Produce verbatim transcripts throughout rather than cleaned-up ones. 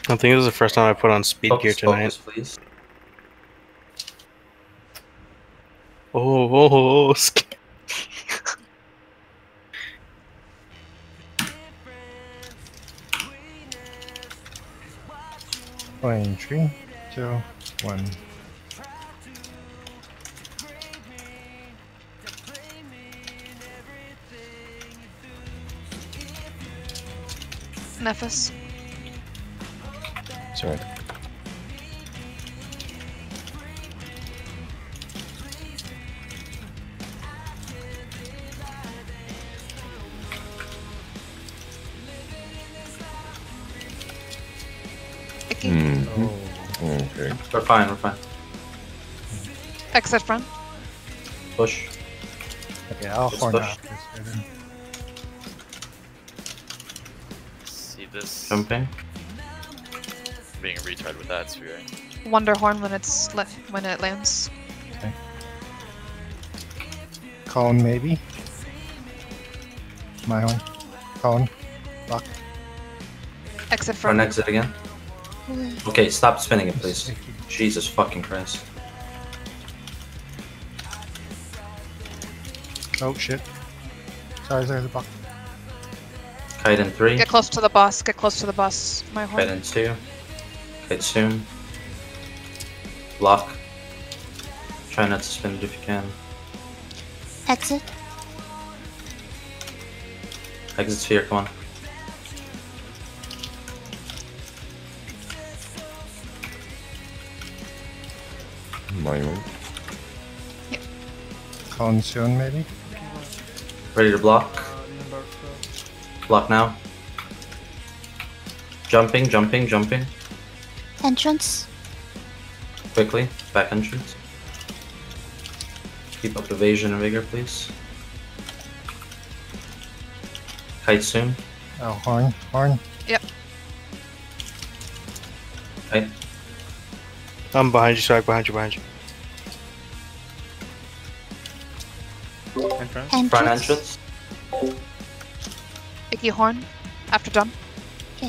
I think this is the first time I put on speed Focus, gear tonight. focus, please. Oh, oh, oh, oh. Playing three, two, one. Nephis. Sorry. Icky. Mm. Oh. Okay. We're fine, we're fine. Exit front. Push. Okay, I'll Let's horn push. after this. Then. See this Jumping. being a retard with that sphere. Wonder horn when it's le when it lands. Okay. Cone maybe. My horn. Cone. Block. Exit Front front. exit again. Okay, stop spinning it, please. Jesus fucking Christ. Oh shit. Sorry, there's a block. Kite in three. Get close to the boss. Get close to the boss. My Kite horn. in two. Kite soon. Block. Try not to spin it if you can. Exit. Exit sphere, come on. My own. Cone soon maybe. Ready to block. Block now. Jumping, jumping, jumping. Entrance. Quickly. Back entrance. Keep up evasion and vigor, please. Kite soon. Oh, horn. Horn. Kite. I'm behind you, Strike. Behind you, behind you. Entrance. Front entrance. Icky horn. After jump. Okay.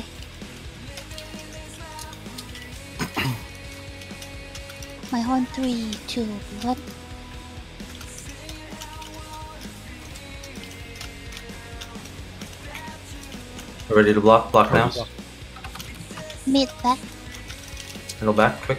My horn. Three, two, one. Ready to block. Block now. Mid back. Middle back, quick.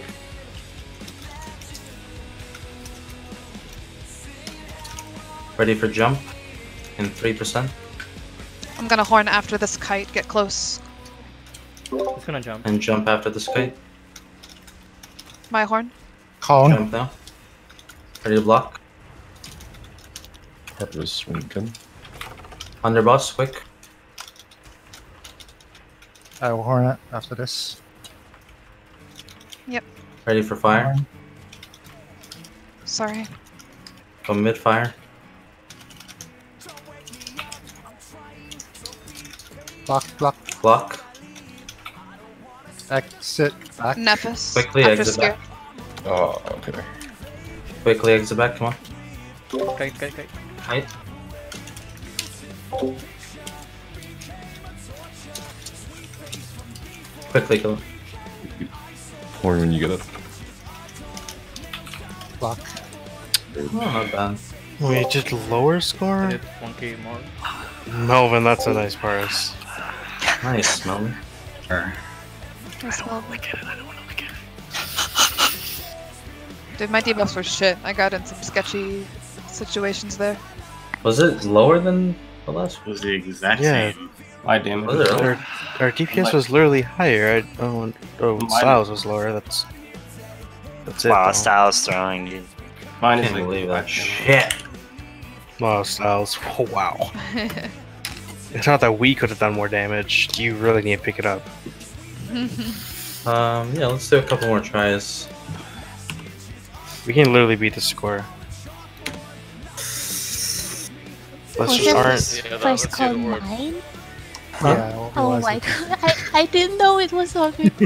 Ready for jump in three percent. I'm gonna horn after this kite. Get close. It's gonna jump. And jump after this kite. My horn. Cone. Jump now. Ready to block. Heartless Winkin. Underboss, quick. I will horn it after this. Yep. Ready for fire. Horn. Sorry. Go mid fire. Block, block. Block. Exit back. Nephis. Quickly after exit spear. back. Oh, okay. Quickly exit back, come on. Kite, kite, kite. Kite. Quickly go. Horn when you get up. Block. Oh, not bad. Wait, just lower I score? did one K more. Melvin, that's a nice price. Nice, Melvin. Nice one. Dude, my debuffs were shit. I got in some sketchy situations there. Was it lower than the last one? It was the exact Yeah. same. My damage Was was it lower. really? Our, our D P S was literally higher. I, oh, oh Mine- Styles was lower. That's that's it. Wow, though. Styles throwing you. Mine I is can't like believe that five shit. Wow, Styles. Oh, wow. It's not that we could have done more damage. You really need to pick it up. Um, yeah, let's do a couple more tries. We can literally beat the score. Let's Was just it aren't. first, Yeah, that- first let's hear the call word. mine? Yeah, it Oh was my it. god, I, I didn't know it was on me.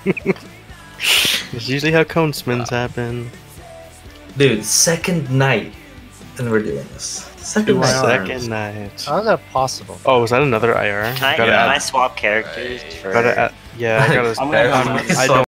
It's usually how cone spins happen. Dude, second night and we're doing this. Second Why night. not? Second night. How is that possible? Oh, was that another I R? Can I, Gotta can add- I swap characters for? Gotta add, yeah, I gotta. I'm gonna- I'm- I'm gonna I swap don't